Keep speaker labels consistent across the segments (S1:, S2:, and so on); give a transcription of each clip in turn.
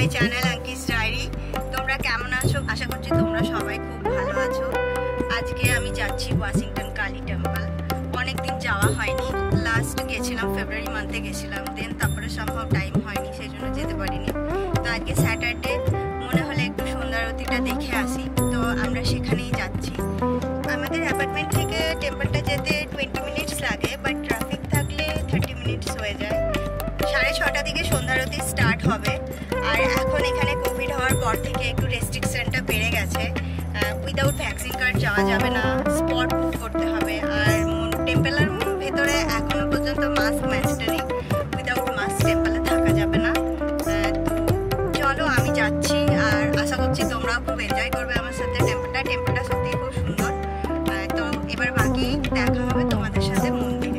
S1: My channel Angkrish diary. তোমরা কেমন আছো? আশা করছি তোমরা সবাই খুব ভালো আছো। আজকে আমি যাচ্ছি ওয়াশিংটন কালী টেম্পল। অনেকদিন যাওয়া হয়নি, লাস্ট গেছিলাম ফেব্রুয়ারি মান্থে গেছিলাম, দেন তারপরে সম্ভব টাইম হয়নি, সেই জন্য যেতে পারিনি। তো আজকে স্যাটারডে, মনে হলে একটু সন্ধ্যা আরতিটা দেখে আসি, তো আমরা সেখানেই যাচ্ছি। আমাদের অ্যাপার্টমেন্ট থেকে টেম্পলটা যেতে 20 মিনিটস লাগে, বাট ট্রাফিক থাকলে 30 মিনিটস হয়ে যায়। 6:30 দিকে সন্ধ্যা আরতি স্টার্ট হবে। আর এখন এখানে কোভিড হওয়ার পর থেকে একটু রেস্ট্রিকশনটা বেড়ে গেছে। উইদাউট ভ্যাকসিন কার্ড যাওয়া যাবে না, স্পট বুক করতে হবে। আর টেম্পলের ভেতরে এখনো পর্যন্ত মাস্ক ম্যান্ডেটরি, উইদাউট মাস্ক টেম্পলে থাকা যাবে না। তো চলো আমি যাচ্ছি, আর আশা করছি তোমরাও খুব এনজয় করবে আমার সাথে। টেম্পলটা সত্যিই খুব সুন্দর। তো এবার বাকি দেখা হবে তোমাদের সাথে মন্দিরে।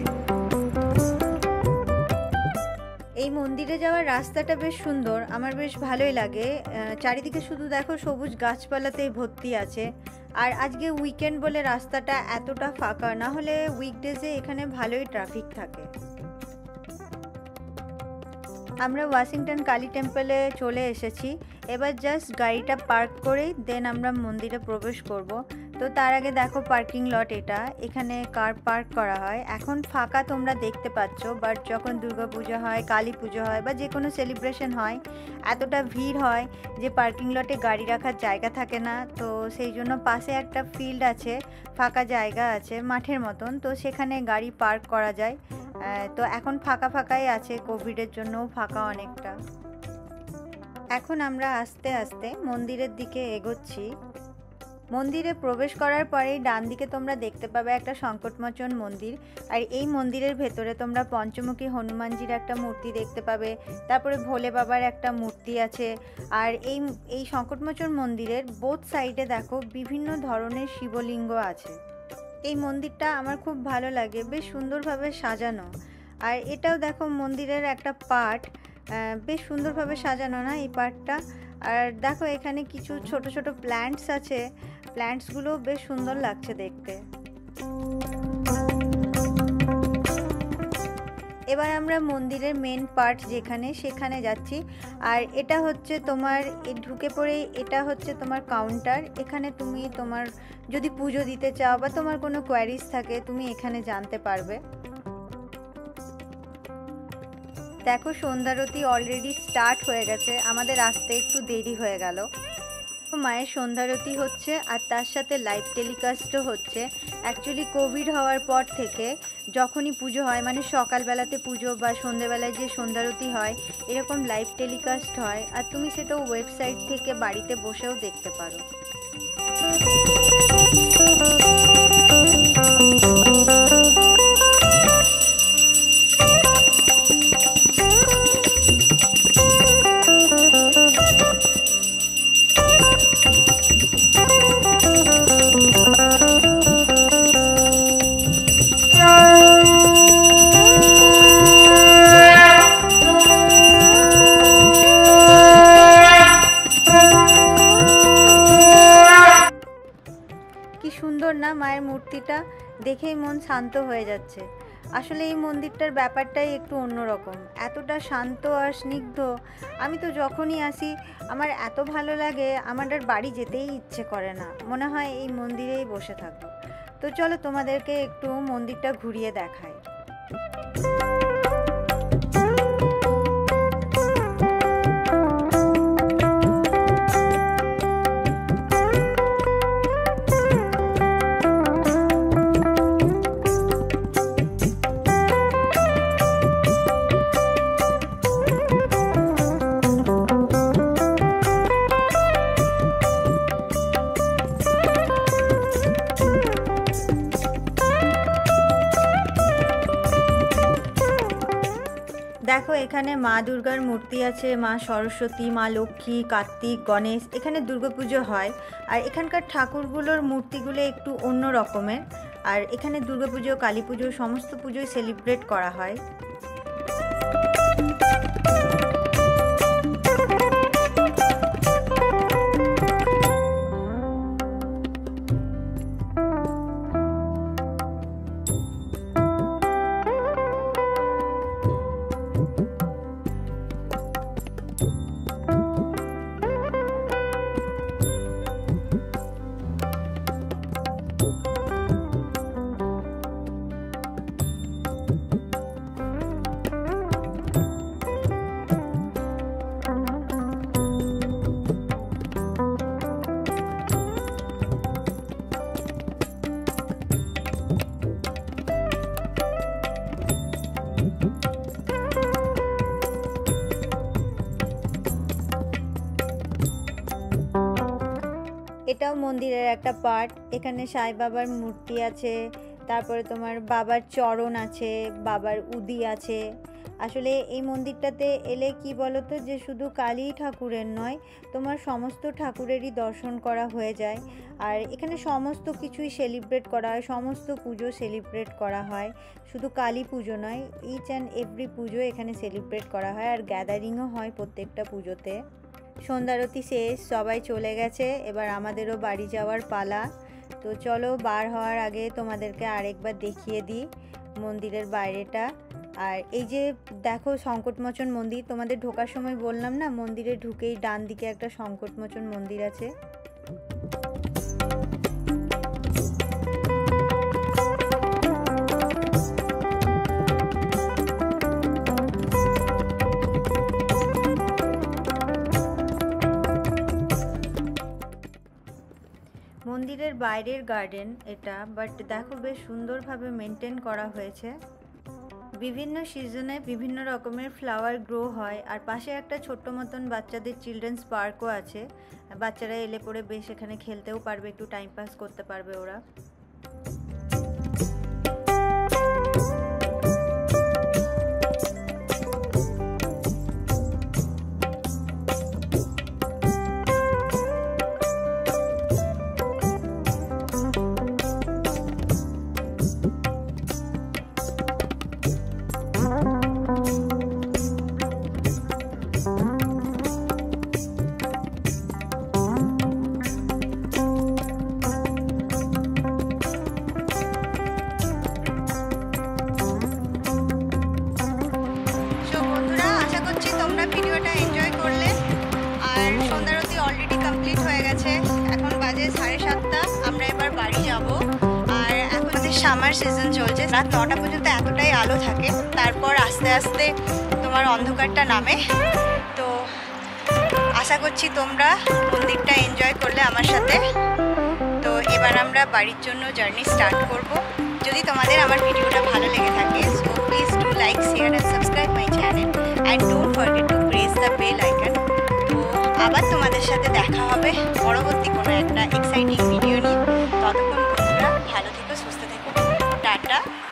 S1: এই মন্দিরে যাওয়ার রাস্তাটা বেশ সুন্দর, আমার বেশ ভালোই লাগে। চারিদিকে শুধু দেখো সবুজ গাছপালাতেই ভর্তি আছে। আর আজকে উইকেন্ড বলে রাস্তাটা এতটা ফাঁকা, না হলে উইকডেজে এখানে ভালোই ট্রাফিক থাকে। আমরা ওয়াশিংটন কালী টেম্পলে চলে এসেছি। এবার জাস্ট গাড়িটা পার্ক করেই দেন আমরা মন্দিরে প্রবেশ করব। তো তার আগে দেখো পার্কিং লট, এখানে কার পার্ক করা হয়। এখন ফাঁকা তোমরা দেখতে পাচ্ছ, বাট যখন দুর্গা পুজো হয়, কালী পুজো হয় বা যে কোনো সেলিব্রেশন হয়, এতটা ভিড় হয় যে পার্কিং লটে গাড়ি রাখার জায়গা থাকে না। তো সেই জন্য পাশে একটা ফিল্ড আছে, ফাঁকা জায়গা আছে মাঠের মতন, তো সেখানে গাড়ি পার্ক করা যায়। তো এখন ফাঁকাই আছে, কোভিডের জন্যও ফাঁকা অনেকটা। এখন আমরা আস্তে আস্তে মন্দিরের দিকে এগোচ্ছি। মন্দিরে প্রবেশ করার পরেই ডান দিকে তোমরা দেখতে পাবে একটা সংকটমোচন মন্দির। আর এই মন্দিরের ভেতরে তোমরা পঞ্চমুখী হনুমানজির একটা মূর্তি দেখতে পাবে, তারপরে ভোলে বাবার একটা মূর্তি আছে। আর এই সংকটমোচন মন্দিরের বোথ সাইডে দেখো বিভিন্ন ধরনের শিবলিঙ্গ আছে। এই মন্দিরটা আমার খুব ভালো লাগে, বেশ সুন্দরভাবে সাজানো। আর এটাও দেখো মন্দিরের একটা পার্ট, বেশ সুন্দরভাবে সাজানো না এই পার্টটা। আর দেখো এখানে কিছু ছোট ছোট প্ল্যান্টস আছে, প্ল্যান্টসগুলো বেশ সুন্দর লাগছে দেখতে। এবার আমরা মন্দিরের মেন পার্ট সেখানে যাচ্ছি। আর এটা হচ্ছে তোমার ঢুকে পড়ে, এটা হচ্ছে তোমার কাউন্টার। এখানে তুমি তোমার যদি পুজো দিতে চাও বা তোমার কোনো কোয়ারিজ থাকে, তুমি এখানে জানতে পারবে। দেখো সন্ধ্যারতি অলরেডি স্টার্ট হয়ে গেছে, আমাদের আসতে একটু দেরি হয়ে গেল। মায়ের সন্ধ্যারতি হচ্ছে, আর তার সাথে লাইভ টেলিকাস্টও হচ্ছে। অ্যাকচুয়ালি কোভিড হওয়ার পর থেকে যখনই পুজো হয়, মানে সকালবেলাতে পুজো বা সন্ধ্যেবেলায় যে সন্ধ্যারতি হয়, এরকম লাইভ টেলিকাস্ট হয়। আর তুমি সেটাও ওয়েবসাইট থেকে বাড়িতে বসেও দেখতে পারো। না, মায়ের মূর্তিটা দেখেই মন শান্ত হয়ে যাচ্ছে। আসলে এই মন্দিরটার ব্যাপারটাই একটু অন্যরকম, এতটা শান্ত আর স্নিগ্ধ। আমি তো যখনই আসি আমার এত ভালো লাগে, আমার আর বাড়ি যেতেই ইচ্ছে করে না, মনে হয় এই মন্দিরেই বসে থাকবো। তো চলো তোমাদেরকে একটু মন্দিরটা ঘুরিয়ে দেখাই। দেখো এখানে মা দুর্গার মূর্তি আছে, মা সরস্বতী, মা লক্ষ্মী, কার্তিক, গণেশ। এখানে দুর্গাপুজো হয়, আর এখানকার ঠাকুরগুলোর মূর্তিগুলো একটু অন্য রকমের। আর এখানে দুর্গাপুজো, কালী পুজো, সমস্ত পুজোই সেলিব্রেট করা হয়। এটাও মন্দিরের একটা পার্ট। এখানে সাই বাবার মূর্তি আছে, তারপরে তোমার বাবার চরণ আছে, বাবার উদি আছে। আসলে এই মন্দিরটাতে এলে কি বলো তো, যে শুধু কালী ঠাকুরের নয়, তোমার সমস্ত ঠাকুরেরই দর্শন করা হয়ে যায়। আর এখানে সমস্ত কিছুই সেলিব্রেট করা হয়, সমস্ত পুজো সেলিব্রেট করা হয়, শুধু কালী পুজো নয়, ইচ অ্যান্ড এভরি পুজো এখানে সেলিব্রেট করা হয়। আর গ্যাদারিংও হয় প্রত্যেকটা পুজোতে। সন্ধ্যারতি শেষ, সবাই চলে গেছে, এবার আমাদেরও বাড়ি যাওয়ার পালা। তো চলো বার হওয়ার আগে তোমাদেরকে আরেকবার দেখিয়ে দিই মন্দিরের বাইরেটা। আর এই যে দেখো সংকটমোচন মন্দির, তোমাদের ঢোকার সময় বললাম না, মন্দিরে ঢুকেই ডান দিকে একটা সংকটমোচন মন্দির আছে। মন্দিরের বাইরের গার্ডেন এটা, বাট দেখো বেশ সুন্দরভাবে মেনটেন করা হয়েছে। বিভিন্ন সিজনে বিভিন্ন রকমের ফ্লাওয়ার গ্রো হয়। আর পাশে একটা ছোট্ট মতন বাচ্চাদের চিলড্রেন্স পার্কও আছে, বাচ্চারা এলে পরে বেশ এখানে খেলতেও পারবে, একটু টাইম পাস করতে পারবে ওরা। ভিডিওটা এনজয় করলে। আর সন্ধ্যারতি অলরেডি কমপ্লিট হয়ে গেছে, এখন বাজে 7:30, আমরা এবার বাড়ি যাব। আর এখন সামার সিজন চলছে, রাত 9টা পর্যন্ত এতটাই আলো থাকে, তারপর আস্তে আস্তে তোমার অন্ধকারটা নামে। তো আশা করছি তোমরা মন্দিরটা এনজয় করলে আমার সাথে। তো এবার আমরা বাড়ির জন্য জার্নি স্টার্ট করব। যদি তোমাদের আমার ভিডিওটা ভালো লেগে থাকে, so please do like, share and subscribe my channel and don't forget to press the bell icon. তো আবার তোমাদের সাথে দেখা হবে পরবর্তী কোনো একটা এক্সাইটিং